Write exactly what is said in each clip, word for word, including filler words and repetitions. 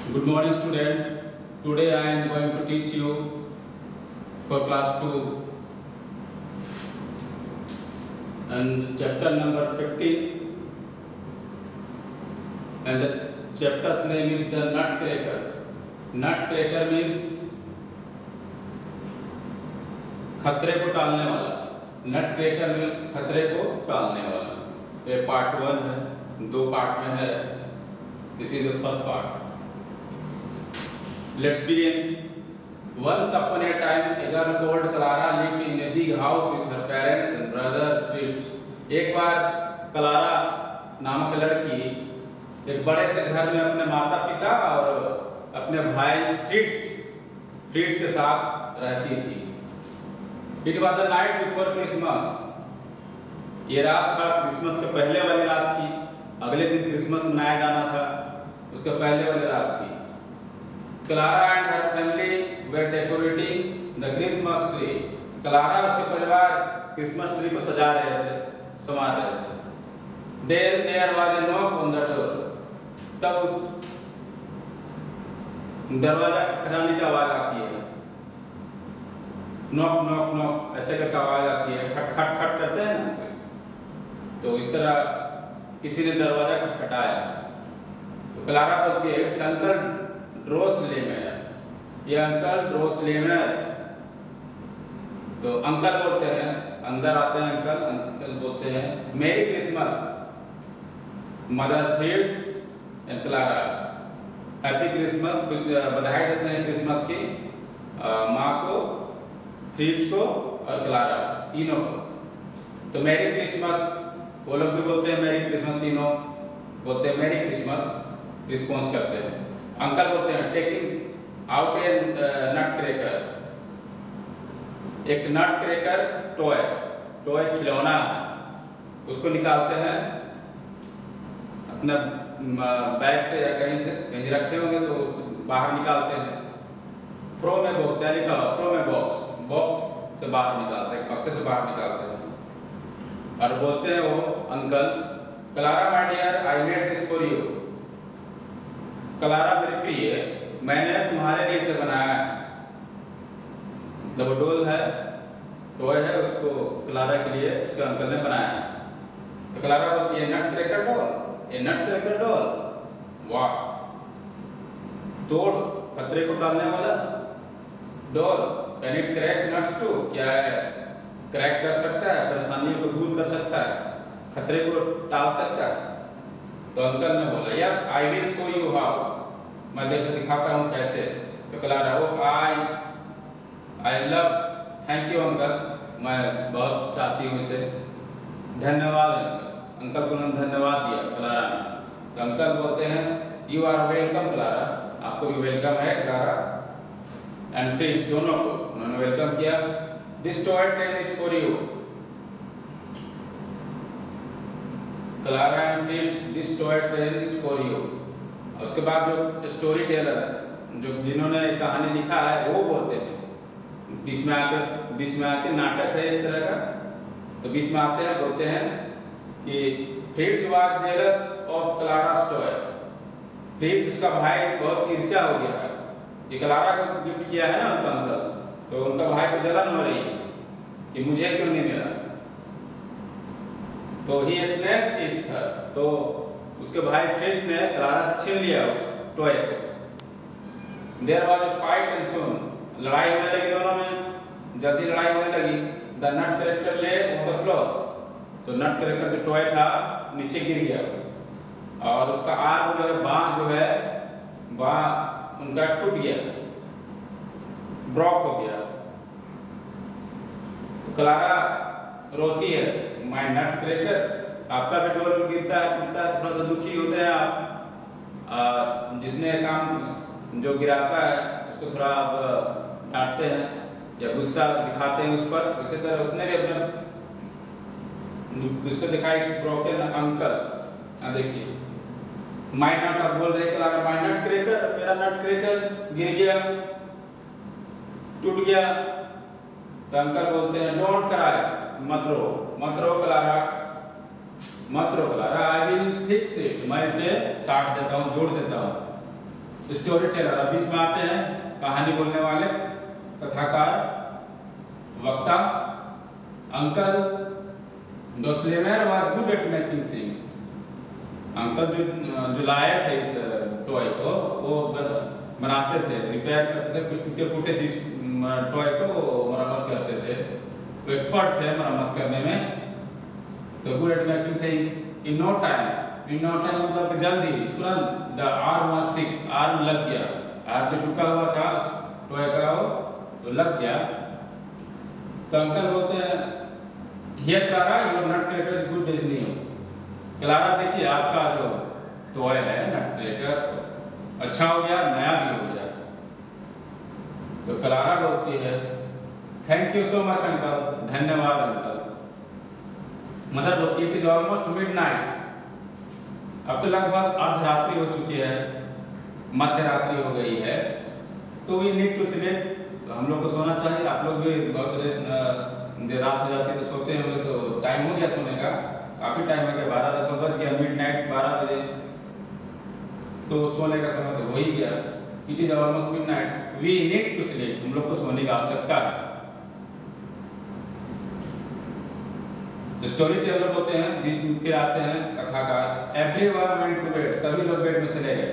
Good morning, student. Today I am going to teach you for class two and chapter number fifteen, and the chapter's name is the Nutcracker. Nutcracker means खतरे को टालने वाला. Nutcracker में खतरे को टालने वाला. ये पार्ट वन है, दो पार्ट में है. This is the first part. Let's begin. Once upon a time, a girl called Clara lived in a big house with her parents and brother Fritz. एक बार क्लारा नामक लड़की एक बड़े से घर में अपने माता पिता और अपने भाई फ्रिट्ज फ्रिट्ज के साथ रहती थी. It was the night before Christmas. ये रात था, क्रिसमस के पहले वाली रात थी. अगले दिन क्रिसमस मनाया जाना था, उसके पहले वाली रात थी. Clara and her family were decorating the Christmas tree. Clara और उसके परिवार क्रिसमस ट्री को सजा रहे थे, संवार रहे थे. Then there was a knock on the door. तब दरवाजा खटखटाने की आवाज आती है. नॉक नॉक नॉक ऐसे करके आवाज आती है. खट खट खट करते हैं ना, तो इस तरह किसी ने दरवाजा खटखटाया. तो क्लारा बोलती है, एक अंकल ड्रोसलेमर, ये अंकल ड्रोसलेमर. तो अंकल बोलते हैं, अंदर आते हैं अंकल. अंकल बोलते हैं merry Christmas. Mother Fritz and Clara happy Christmas, कुछ बधाई देते हैं क्रिसमस की माँ को, फ्रिट्ज को और क्लारा, तीनों को. तो मेरी क्रिसमस वो लोग भी बोलते हैं मेरी क्रिसमस, तीनों बोलते हैं मेरी क्रिसमस, रिस्पॉन्स करते हैं. अंकल बोलते हैं taking out a nutcracker. एक नट क्रैकर टॉय टॉय खिलौना, उसको निकालते हैं अपना बैग से या कहीं से, कहीं रखे होंगे तो बाहर निकालते हैं. फ्रो में बॉक्स, या लिखा हुआ फ्रो में बॉक्स, बॉक्स से बाहर निकालते हैं, बक्से से बाहर निकालते हैं और बोलते हैं वो uncle, Clara my dear I made this for you. Clara मेरी प्रिय, मैंने तुम्हारे लिए इसे बनाया है. मतलब वो डोल है, टॉय है, उसको क्लारा के लिए उसके अंकल ने बनाया है. तो क्लारा बोलती है नट क्रैकर डॉल, ये नट क्रैकर डॉल, वाह, तोड़ खतरे को टालने वाला doll. Can it crack nuts too, क्या है क्रैक कर सकता है, परेशानियों को दूर कर सकता है, खतरे को टाल सकता है. तो अंकल ने बोला yes I will show you how, मैं देख दिखाता हूँ कैसे. तो Clara oh I I love, thank you uncle, मैं बहुत चाहती हूँ इसे. धन्यवाद अंकल. अंकल को उन्होंने धन्यवाद दिया क्लारा ने. तो अंकल बोलते हैं यू आर वेलकम क्लारा, आपको भी वेलकम है क्लारा. एंड फ्रिट्ज, दोनों को उन्होंने वेलकम किया. This toy train is for you. Clara and Fritz, this toy train is for you. उसके बाद जो स्टोरी टेलर है, जो जिन्होंने कहानी लिखा है, वो बोलते हैं बीच में आकर, बीच में आके नाटक है एक तरह का, तो बीच में आते हैं, बोलते हैं कि Fritz was jealous of Clara's toy. Fritz, उसका भाई, बहुत ईर्ष्या हो गया है कि क्लारा को गिफ्ट किया है ना उनका अंकल, तो उनका भाई को जलन हो रही है कि मुझे क्यों नहीं मिला. तो ही स्नैच्ड इट हर, तो उसके भाई फ्रिट्ज ने क्लारा से छीन लिया उस टॉय को. There was a fight and soon, लड़ाई होने लगी दोनों में, जल्दी लड़ाई होने लगी. The nutcracker lay on the floor, तो नट क्रैकर जो टॉय था नीचे गिर गया और उसका आर्म जो है, बाँह जो है, बाँह उनका टूट गया, ब्रॉक हो गया. तो क्लारा रोती है, माय नट क्रैकर, आपका भी डोल गिरता है, टूटता है, थोड़ा सा दुखी होते हैं आप. आ, जिसने काम जो गिराता है उसको थोड़ा आप डांटते हैं या गुस्सा दिखाते हैं उस पर. इसी तरह उसने भी अपना गुस्सा दिखाया. It's broken uncle. देखिए माय नट, आप बोल रहे क्लारा माय नट क्रैकर, मेरा नट क्रैकर गिर गया, टूट गया. तो अंकल बोलते हैं डोंट क्राई, मत रो, मत रो क्लारा, मत रो Clara, I will fix it, मैं इसे साट देता हूँ, जोड़ देता हूँ. स्टोरी टेलर, अब बीच में आते हैं कहानी बोलने वाले, कथाकार, वक्ता। Uncle Drosselmeyer was good at making things. Uncle जो जो लाए थे इस टॉय को, वो बनाते थे, रिपेयर करते थे, कुछ टूटे फूटे चीज टॉय को मरम्मत करते थे, वो एक्सपर्ट थे मरम्मत करने में। तो good at making things in no time, in no time मतलब जल्दी, तुरंत the arm was fixed, arm लग गया, आर्म जो टूटा हुआ था टॉय का वो लग गया। तो अंकल बोलते हैं here Clara your nutcracker is good as new. Clara देखिए आपका जो टॉय है नट क्रैकर अच्छा हो गया, नया भी हो गया। तो क्लारा बोलती है thank you so much uncle, धन्यवाद अंकल। मदर बोलती है इट इज ऑलमोस्ट मिडनाइट, अब तो लगभग अर्धरात्रि हो चुकी है, मध्य रात्रि हो गई है, तो वी नीड टू स्लीप, तो हम लोग को सोना चाहिए। आप लोग भी बहुत देर रात हो जाती है तो सोते होंगे, तो टाइम हो गया सोने का, काफ़ी टाइम हो गया, बारह तक तो बज गया, मिड नाइट बारह बजे, तो सोने का समय तो हो ही गया। It is almost midnight, we need to sleep, हम लोग को सोने की आवश्यकता है। स्टोरी टेलर होते हैं, बीच में फिर आते हैं कथाकार। एवरीवन वेंट टू बेड, सभी लोग बेड में चले गए,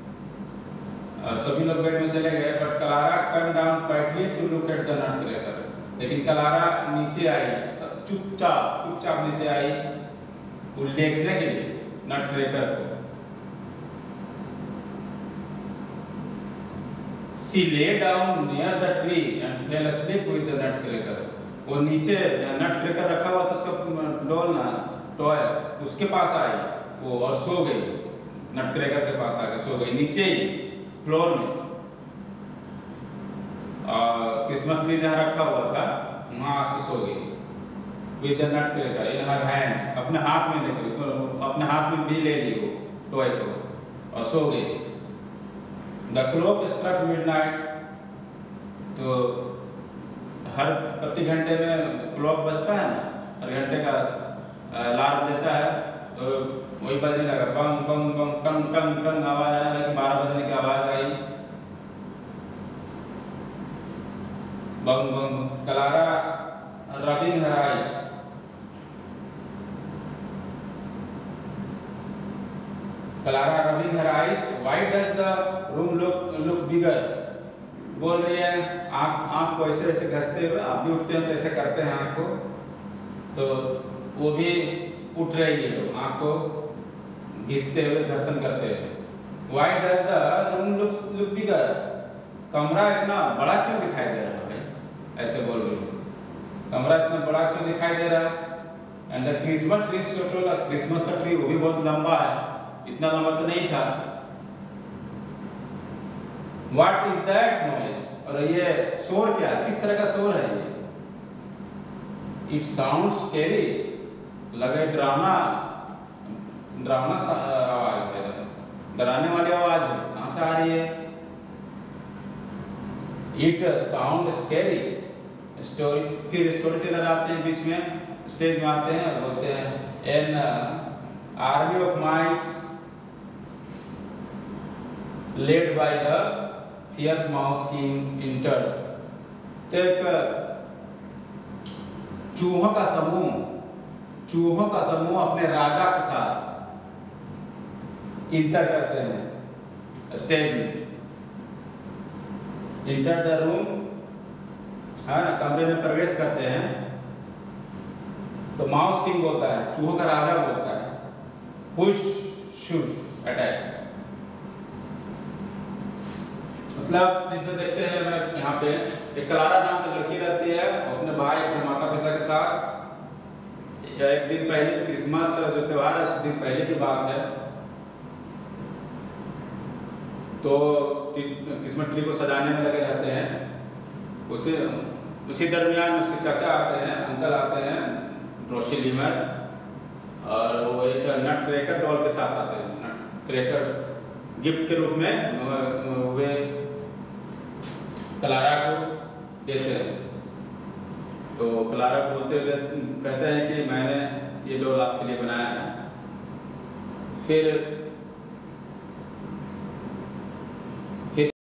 सभी लोग बेड में चले गए। But Clara come down quietly to look at the nutcracker, लेकिन क्लारा नीचे आई, चुपचाप चुपचाप नीचे आई वो देखने के लिए नट क्रैकर को। She lay down near the tree and fell asleep with the nutcracker. वो नीचे नट क्रैकर रखा हुआ था उसका डॉल ना टॉय, उसके पास आई वो और सो गई, नट क्रैकर के पास आके सो गई नीचे ही फ्लोर में। क्रिसमस ट्री जहाँ रखा हुआ था वहाँ आके सो गई with the nutcracker in her hand, अपने हाथ में लेकर, उसको अपने हाथ में भी ले ली वो टॉय को और सो गई। द क्लॉक स्ट्रक मिडनाइट, तो हर प्रति घंटे में क्लॉक बजता है ना, हर घंटे का अलार्म देता है, तो वही बजने लगा, बंग बंग बंग टंग टंग टंग आवाज आने लगी, बारह बजने की आवाज आई, bang bang. Clara rubbing her eyes, Clara rubbing her eyes, why does the room look look bigger, बोल रही है आँख आँख को ऐसे ऐसे घसते हुए, आप भी उठते हैं तो ऐसे करते हैं आँख को, तो वो भी उठ रही है, आँख को घिसते हुए, घर्षण करते हुए। Why does the room look look bigger, कमरा इतना बड़ा क्यों दिखाई दे रहा है भाई, ऐसे बोल रही है, कमरा इतना बड़ा क्यों दिखाई दे रहा है। And the Christmas tree so tall, Christmas का ट्री वो भी बहुत लंबा है, इतना लंबा तो नहीं था। What is that noise, और ये शोर क्या है, किस तरह का शोर है ये। It sounds scary, लगे डरावना, डरावना आवाज है, डराने वाली आवाज है, कहाँ से आ रही है। It sounds scary, स्टोरी, फिर स्टोरी टेलर आते हैं बीच में, स्टेज में आते हैं और बोलते हैं an army of mice led by the fierce mouse king entered, तो एक चूहों का समूह, चूहों का समूह अपने राजा के साथ इंटर करते हैं स्टेज में। इंटर द रूम है ना, कमरे में प्रवेश करते हैं, तो माउस किंग बोलता है, चूहों का राजा बोलता है, पुश शूट अटैक। मतलब जैसे देखते हैं मैं यहाँ पे एक क्लारा नाम की लड़की रहती है, अपने भाई अपने माता पिता के साथ, या एक दिन पहले क्रिसमस जो त्योहार है उसके दिन पहले की बात है, तो क्रिसमस ट्री को सजाने में लगे रहते हैं। उसे उसी दरमियान उसके चाचा आते हैं, अंकल आते हैं, ड्रोशिलीमर, और वो एक नट क्रैकर डॉल के साथ आते हैं, नट क्रैकर गिफ्ट के रूप में वे क्लारा को देते हैं। तो क्लारा को बोलते हुए कहते हैं कि मैंने ये डॉल आपके लिए बनाया है। फिर फिर